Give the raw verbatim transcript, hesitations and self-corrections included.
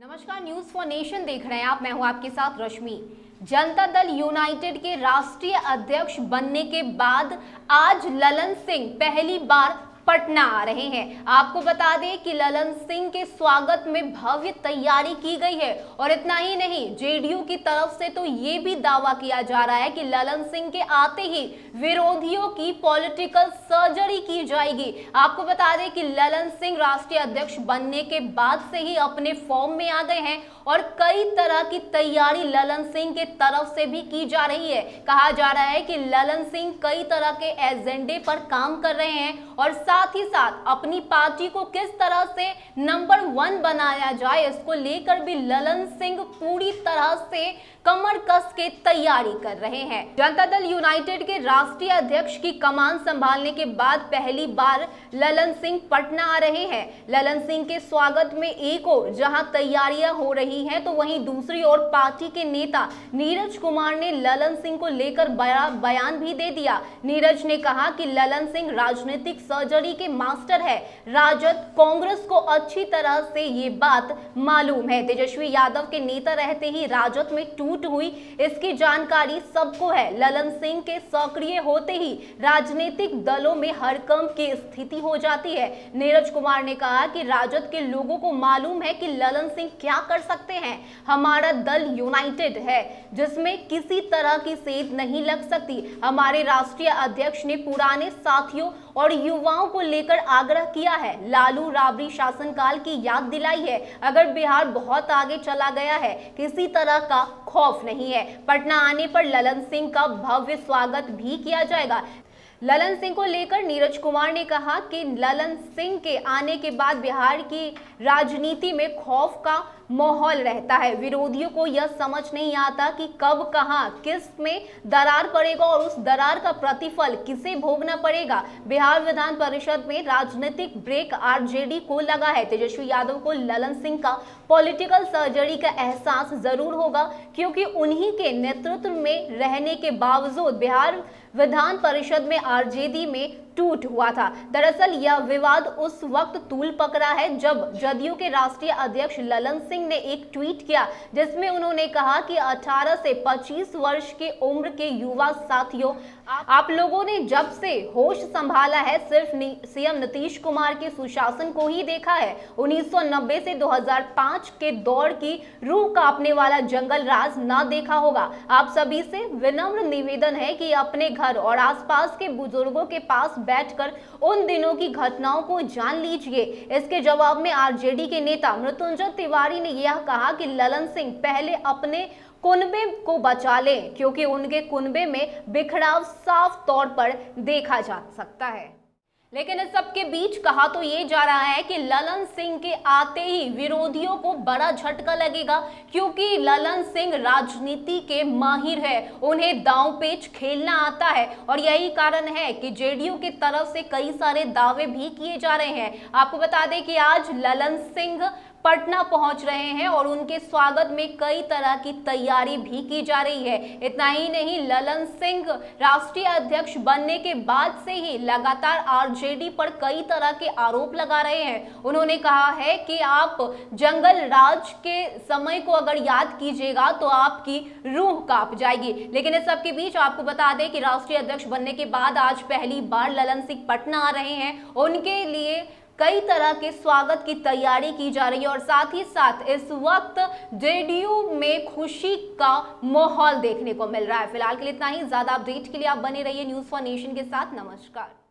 नमस्कार, news for nation देख रहे हैं आप। मैं हूं आपके साथ रश्मि। जनता दल यूनाइटेड के राष्ट्रीय अध्यक्ष बनने के बाद आज ललन सिंह पहली बार पटना आ रहे हैं। आपको बता दें कि ललन सिंह के स्वागत में भव्य तैयारी की गई है और इतना ही नहीं, जेडीयू की तरफ से तो ये भी दावा किया जा रहा है कि ललन सिंह के आते ही विरोधियों की पॉलिटिकल सर्जरी की जाएगी। आपको बता दें कि ललन सिंह राष्ट्रीय अध्यक्ष बनने के बाद से ही अपने फॉर्म में आ गए हैं और कई तरह की तैयारी ललन सिंह के तरफ से भी की जा रही है। कहा जा रहा है कि ललन सिंह कई तरह के एजेंडे पर काम कर रहे हैं और साथ ही साथ अपनी पार्टी को किस तरह से नंबर वन बनाया जाए, इसको लेकर भी ललन सिंह पूरी तरह से कमर कस के तैयारी कर रहे हैं। जनता दल यूनाइटेड के राष्ट्रीय अध्यक्ष की कमान संभालने के बाद पहली बार ललन सिंह पटना आ रहे हैं। ललन सिंह के स्वागत में एक ओर जहां तैयारियां हो रही हैं, तो वहीं दूसरी ओर पार्टी के नेता नीरज कुमार ने ललन सिंह को लेकर बड़ा बयान भी दे दिया। नीरज ने कहा कि ललन सिंह राजनीतिक सर्जरी के मास्टर है। राजद कांग्रेस को अच्छी तरह से ये बात मालूम है। तेजस्वी यादव के नेता रहते ही राजद में टूट हुई, इसकी जानकारी सबको है। ललन सिंह के सक्रिय होते ही राजनीतिक दलों में हड़कंप की स्थिति हो जाती है। नीरज कुमार ने कहा कि राजद के लोगों को मालूम है कि ललन सिंह क्या कर सकते हैं। हमारा दल यूनाइटेड है जिसमें किसी तरह की सेध नहीं लग सकती। हमारे राष्ट्रीय अध्यक्ष ने पुराने साथियों और युवाओं को लेकर आग्रह किया है। लालू राबड़ी शासनकाल की याद दिलाई है। अगर बिहार बहुत आगे चला गया है, किसी तरह का खौफ नहीं है। पटना आने पर ललन सिंह का भव्य स्वागत भी किया जाएगा। ललन सिंह को लेकर नीरज कुमार ने कहा कि ललन सिंह के आने के बाद बिहार की राजनीति में खौफ का माहौल रहता है। विरोधियों को यह समझ नहीं आता कि कब कहां किस में दरार पड़ेगा और उस दरार का प्रतिफल किसे भोगना पड़ेगा। बिहार विधान परिषद में राजनीतिक ब्रेक आरजेडी को लगा है। तेजस्वी यादव को ललन सिंह का पॉलिटिकल सर्जरी का एहसास जरूर होगा, क्योंकि उन्हीं के नेतृत्व में रहने के बावजूद बिहार विधान परिषद में आरजेडी में टूट हुआ था। दरअसल यह विवाद उस वक्त तूल पकड़ा है जब जदयू के राष्ट्रीय अध्यक्ष ललन सिंह ने एक ट्वीट किया, जिसमें उन्होंने कहा कि अठारह से पच्चीस वर्ष की उम्र के युवा साथियों, आप लोगों ने जब से होश संभाला है सिर्फ सीएम नीतीश कुमार के सुशासन को ही देखा है। उन्नीस सौ नब्बे से दो हज़ार पाँच के दौर की रूह कांपने वाला जंगल राज ना देखा होगा। आप सभी से विनम्र निवेदन है कि अपने घर और आसपास के बुजुर्गों के पास बैठकर उन दिनों की घटनाओं को जान लीजिए। इसके जवाब में आरजेडी के नेता मृत्युंजय तिवारी ने यह कहा कि ललन सिंह पहले अपने कुनबे को बचा लें, क्योंकि उनके कुनबे में बिखराव साफ तौर पर देखा जा सकता है। लेकिन इस सब के बीच कहा तो ये जा रहा है कि ललन सिंह के आते ही विरोधियों को बड़ा झटका लगेगा, क्योंकि ललन सिंह राजनीति के माहिर है। उन्हें दांव पेच खेलना आता है और यही कारण है कि जेडीयू की तरफ से कई सारे दावे भी किए जा रहे हैं। आपको बता दें कि आज ललन सिंह पटना पहुंच रहे हैं और उनके स्वागत में कई तरह की तैयारी भी की जा रही है। इतना ही नहीं, ललन सिंह राष्ट्रीय अध्यक्ष बनने के बाद से ही लगातार आरजेडी पर कई तरह के आरोप लगा रहे हैं। उन्होंने कहा है कि आप जंगल राज के समय को अगर याद कीजिएगा तो आपकी रूह कांप जाएगी। लेकिन इस सब के बीच आपको बता दें कि राष्ट्रीय अध्यक्ष बनने के बाद आज पहली बार ललन सिंह पटना आ रहे हैं। उनके लिए कई तरह के स्वागत की तैयारी की जा रही है और साथ ही साथ इस वक्त जेडीयू में खुशी का माहौल देखने को मिल रहा है। फिलहाल के लिए इतना ही। ज्यादा अपडेट के लिए आप बने रहिए न्यूज फॉर नेशन के साथ। नमस्कार।